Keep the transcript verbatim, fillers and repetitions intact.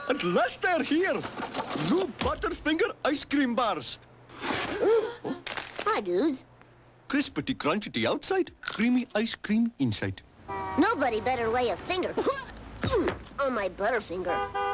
At last they're here. New Butterfinger Ice-Cream Bars. Hi, dudes. Crispity crunchity outside, creamy ice cream inside. Nobody better lay a finger on my Butterfinger.